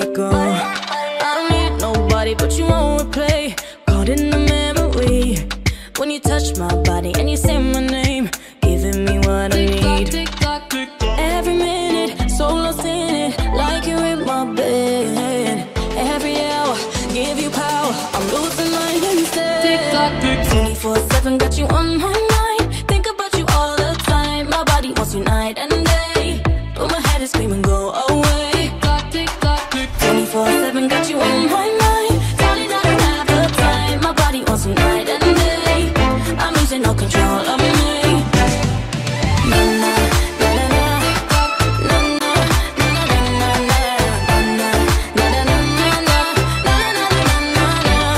go. I don't need nobody but you on replay, caught in the memory. When you touch my body and you say my name, giving me what I need. Every minute, so lost in it, like you're in my bed. Every hour, give you power, I'm losing mine instead. 24/7, got you on my mind, think about you all the time. My body wants you night and day, but my head is screaming go away. 24/7, got you on my mind, darling, I don't have the time. My body wants you night and day, I'm losing all control of me. Na na na na na, na na na na na na, na na na na na, na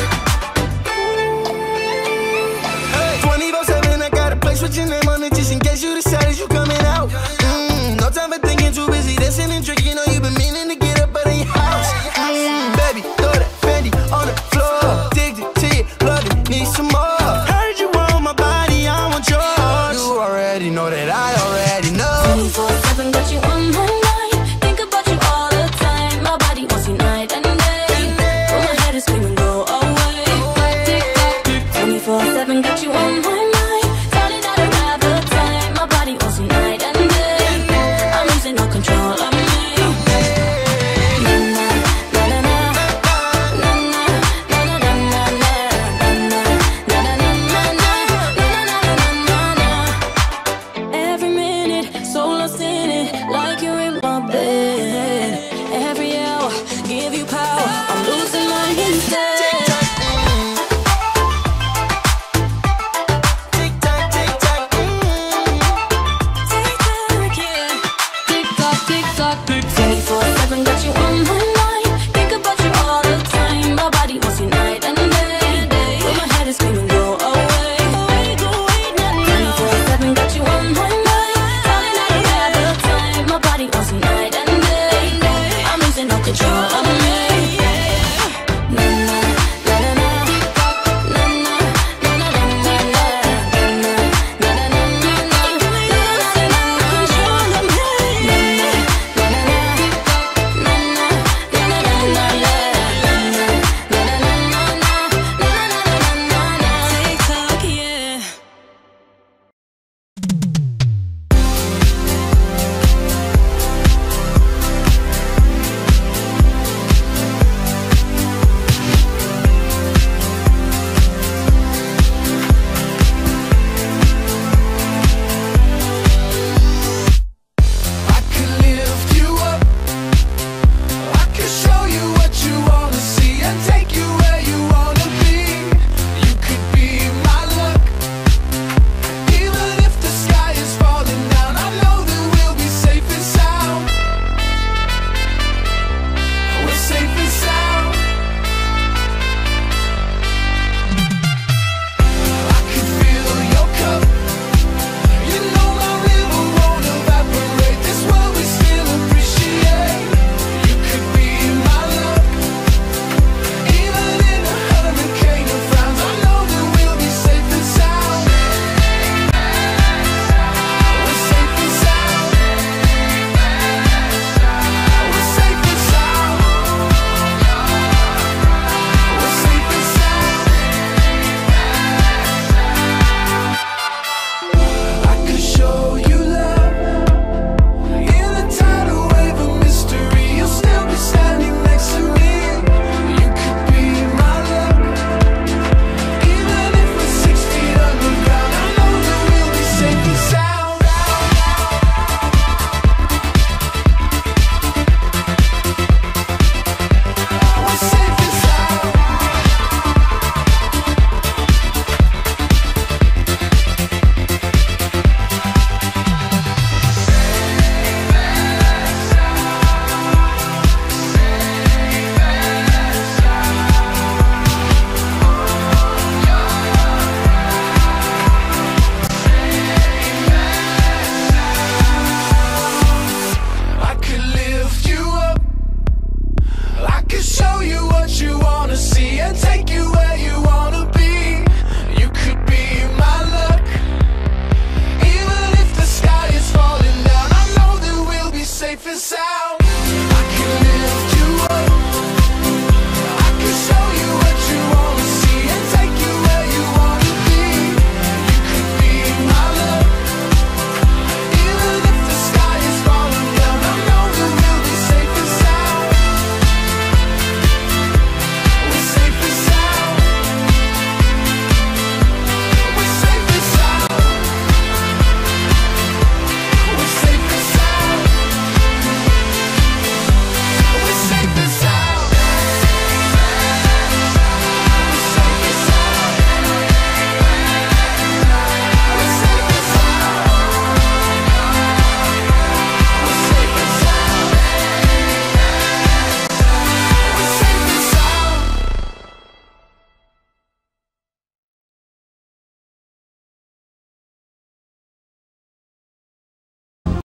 na na na na. 24/7, I got a place with your name on it, just in case you decided you coming out. No time for thinking, too busy dancing and drinking. Know you been meaning to get up out of your house. Baby, throw that Fendi on the floor, addicted to you, love it, need some more. Heard you want my body, I want yours. You already know that I already know. 24/7, got you on my mind, think about you all the time. My body wants you night and day, but my head is screaming go away. 24/7, got you on my mind, darling, I don't have the time. My body wants you night and day, I'm losing all control of me. Na na na na na, na na na na na na, na na na na na na, na na. Every minute, so lost in it, like you're in my bed. Every hour, give you power, I'm losing mine instead. Tick tock, tick tock, Tick tock, tick tock. 24/7, got you on my mind, think about you all the time. My body wants you night and day, but my head is screaming go away. 24/7, got you on my mind, darling, I don't have the time. My body wants you night and day, I'm losing all control of me.